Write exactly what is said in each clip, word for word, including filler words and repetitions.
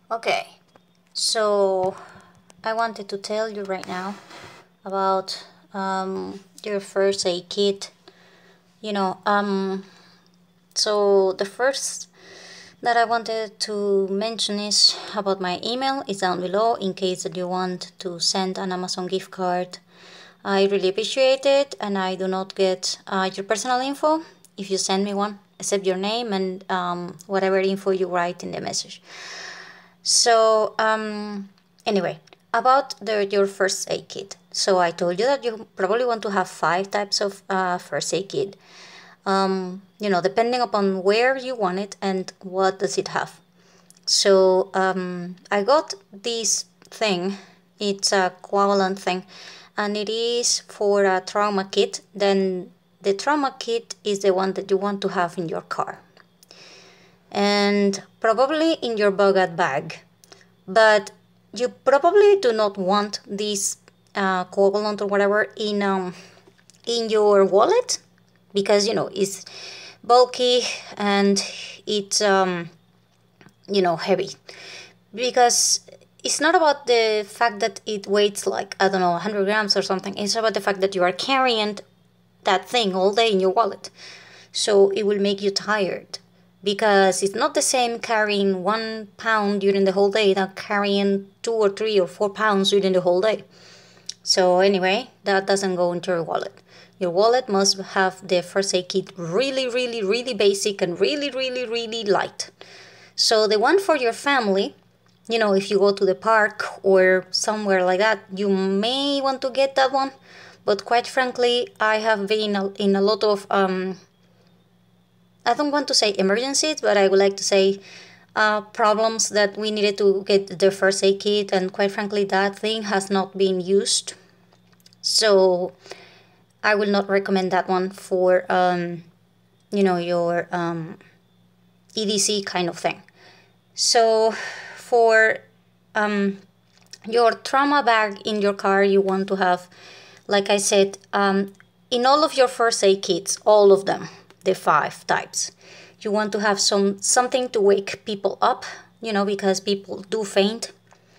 Okay, so I wanted to tell you right now about um, your first aid kit. You know, um, so the first that I wanted to mention is about my email. It's down below in case that you want to send an Amazon gift card. I really appreciate it, and I do not get uh, your personal info if you send me one, except your name and um, whatever info you write in the message. So um, anyway, about the, your first aid kit. So I told you that you probably want to have five types of uh, first aid kit. Um, you know, depending upon where you want it and what does it have. So um, I got this thing. It's a coagulant thing, and it is for a trauma kit. Then the trauma kit is the one that you want to have in your car, and probably in your bugad bag. But you probably do not want this uh, coagulant or whatever in um, in your wallet, because you know it's bulky and it's um, you know heavy. Because it's not about the fact that it weighs like, I don't know, one hundred grams or something. It's about the fact that you are carrying that thing all day in your wallet, so it will make you tired. Because it's not the same carrying one pound during the whole day than carrying two or three or four pounds during the whole day. So anyway, that doesn't go into your wallet. Your wallet must have the first aid kit really, really, really basic and really, really, really light. So the one for your family, you know, if you go to the park or somewhere like that, you may want to get that one. But quite frankly, I have been in a lot of, um, I don't want to say emergencies, but I would like to say uh, problems that we needed to get the first aid kit. And quite frankly, that thing has not been used. So I will not recommend that one for, um, you know, your um, E D C kind of thing. So for um, your trauma bag in your car, you want to have, like I said, um, in all of your first aid kits, all of them, the five types, you want to have some something to wake people up, you know, because people do faint.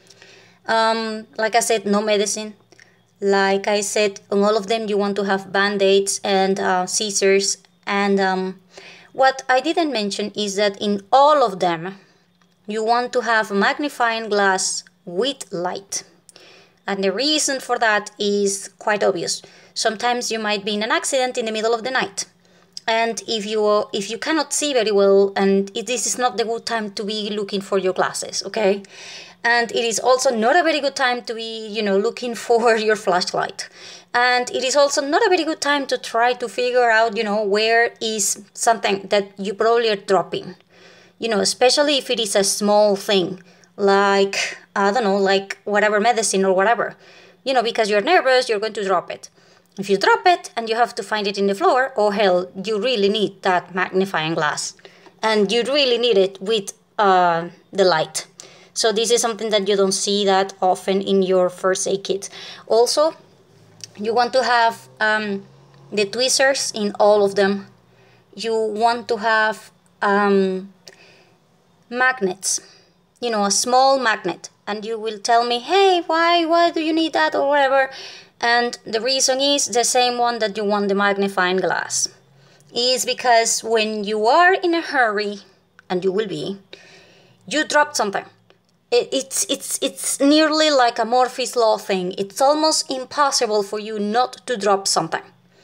Um, like I said, no medicine. Like I said, on all of them, you want to have band-aids and uh, scissors. And um, what I didn't mention is that in all of them, you want to have a magnifying glass with light. And the reason for that is quite obvious. Sometimes you might be in an accident in the middle of the night. And if you if you cannot see very well, and it, this is not the good time to be looking for your glasses, okay? And it is also not a very good time to be, you know, looking for your flashlight. And it is also not a very good time to try to figure out, you know, where is something that you probably are dropping. You know, especially if it is a small thing, like, I don't know, like whatever medicine or whatever. You know, because you're nervous, you're going to drop it. If you drop it and you have to find it in the floor, oh hell, you really need that magnifying glass. And you really need it with uh, the light. So this is something that you don't see that often in your first aid kit. Also, you want to have um, the tweezers in all of them. You want to have um, magnets, you know, a small magnet. And you will tell me, hey, why, why do you need that or whatever? And the reason is the same one that you want the magnifying glass. Is because when you are in a hurry, and you will be, you drop something. It, it's, it's, it's nearly like a Murphy's Law thing. It's almost impossible for you not to drop something.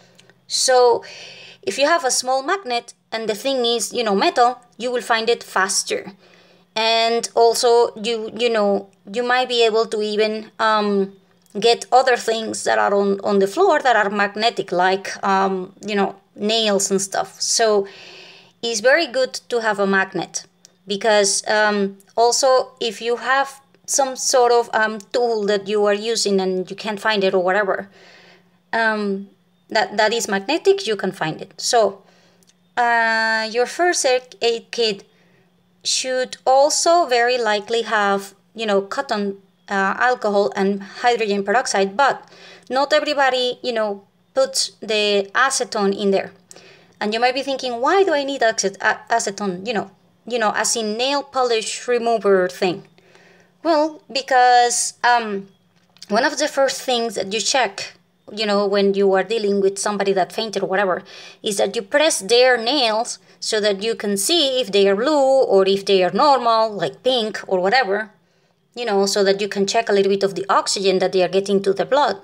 So if you have a small magnet and the thing is, you know, metal, you will find it faster. And also, you, you know, you might be able to even um, get other things that are on, on the floor that are magnetic, like, um, you know, nails and stuff. So it's very good to have a magnet, because um, also if you have some sort of um, tool that you are using and you can't find it or whatever, um, that, that is magnetic, you can find it. So uh, your first aid kit should also very likely have, you know, cotton uh, alcohol and hydrogen peroxide, but not everybody, you know, puts the acetone in there. And you might be thinking, why do I need acetone? You know, you know, as in nail polish remover thing. Well, because um, one of the first things that you check, you know, when you are dealing with somebody that fainted or whatever, is that you press their nails so that you can see if they are blue or if they are normal, like pink or whatever, you know, so that you can check a little bit of the oxygen that they are getting to the blood.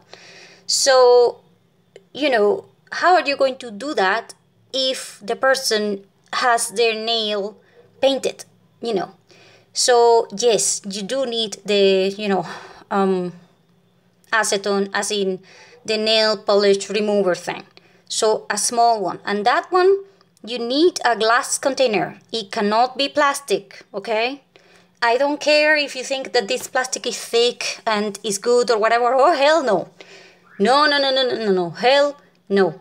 So, you know, how are you going to do that if the person has their nail painted, you know? So, yes, you do need the, you know, um, acetone, as in the nail polish remover thing. So, a small one. And that one, you need a glass container. It cannot be plastic, okay? I don't care if you think that this plastic is thick and is good or whatever. Oh, hell no. No, no, no, no, no, no, no. Hell no.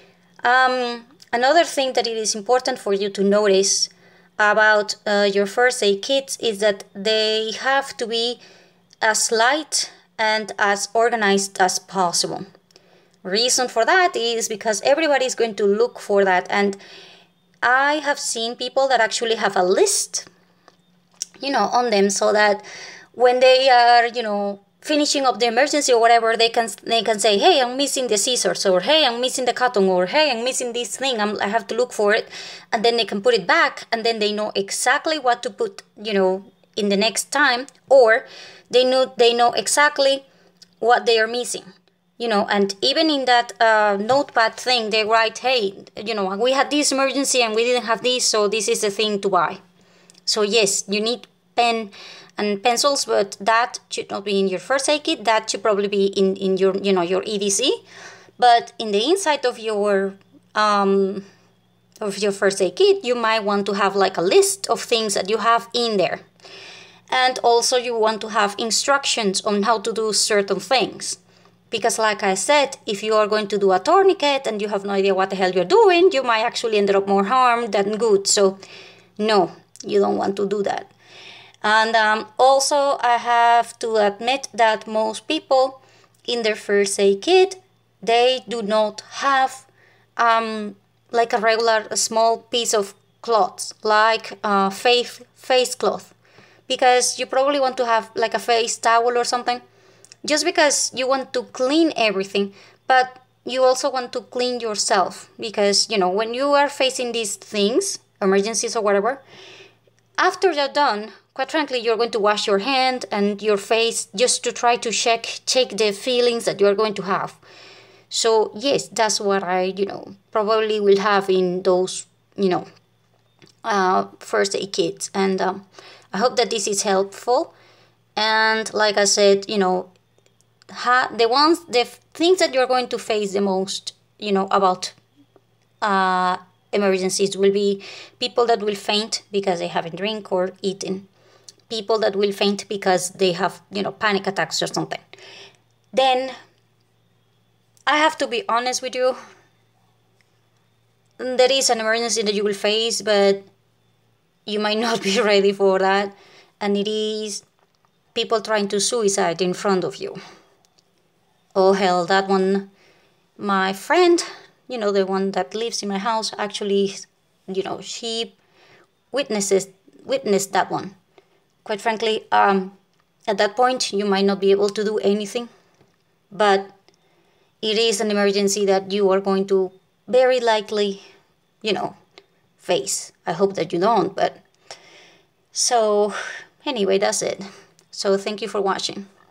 Um, another thing that it is important for you to notice about uh, your first aid kits is that they have to be as light and as organized as possible. Reason for that is because everybody is going to look for that, and I have seen people that actually have a list, you know, on them, so that when they are, you know, finishing up the emergency or whatever, they can they can say, hey, I'm missing the scissors, or hey, I'm missing the cotton, or hey, I'm missing this thing, I'm, I have to look for it, and then they can put it back, and then they know exactly what to put, you know, in the next time, or they know they know exactly what they are missing, you know. And even in that uh, notepad thing, they write, hey, you know, we had this emergency and we didn't have this, so this is the thing to buy. So yes, you need pen and pencils, but that should not be in your first aid kit. That should probably be in, in your, you know, your E D C. But in the inside of your um, of your first aid kit, you might want to have like a list of things that you have in there. And also you want to have instructions on how to do certain things. Because like I said, if you are going to do a tourniquet and you have no idea what the hell you're doing, you might actually end up more harm than good. So no, you don't want to do that. And um, also I have to admit that most people in their first aid kit, they do not have um, like a regular a small piece of cloth, like a face, face cloth. Because you probably want to have like a face towel or something, just because you want to clean everything, but you also want to clean yourself. Because, you know, when you are facing these things, emergencies or whatever, after you're done, quite frankly, you're going to wash your hand and your face just to try to check check the feelings that you're going to have. So yes, that's what I, you know, probably will have in those, you know, uh, first aid kits. And um, I hope that this is helpful. And like I said, you know, ha the ones, the things that you're going to face the most, you know, about uh, emergencies will be people that will faint because they haven't drink or eaten. People that will faint because they have, you know, panic attacks or something. Then I have to be honest with you. There is an emergency that you will face, but you might not be ready for that. And it is people trying to suicide in front of you. Oh hell, that one, my friend, you know, the one that lives in my house, actually, you know, she witnesses witnessed that one. Quite frankly, um, at that point, you might not be able to do anything, but it is an emergency that you are going to very likely, you know, face. I hope that you don't, but so anyway, that's it. So thank you for watching.